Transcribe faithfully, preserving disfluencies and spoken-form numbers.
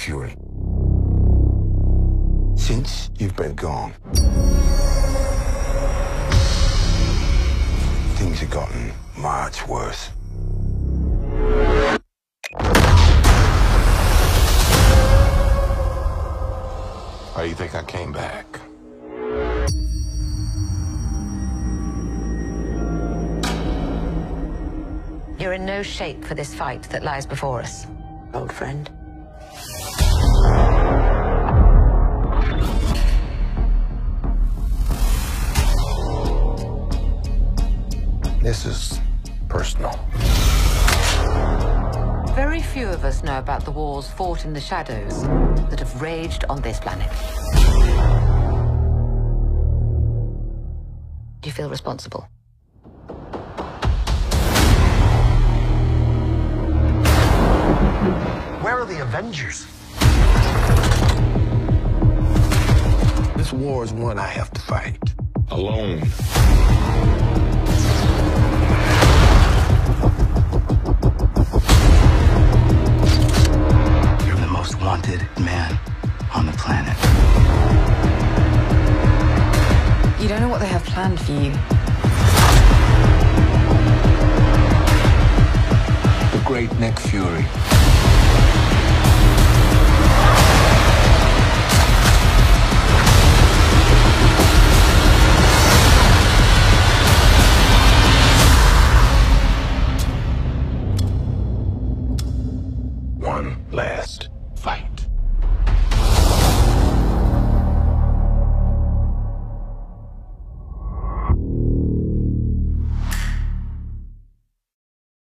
Fury. Since you've been gone, things have gotten much worse. How do you think I came back? You're in no shape for this fight that lies before us, old friend. This is personal. Very few of us know about the wars fought in the shadows that have raged on this planet. Do you feel responsible? Where are the Avengers? This war is one I have to fight. Alone. You're the most wanted man on the planet. You don't know what they have planned for you. The great Nick Fury.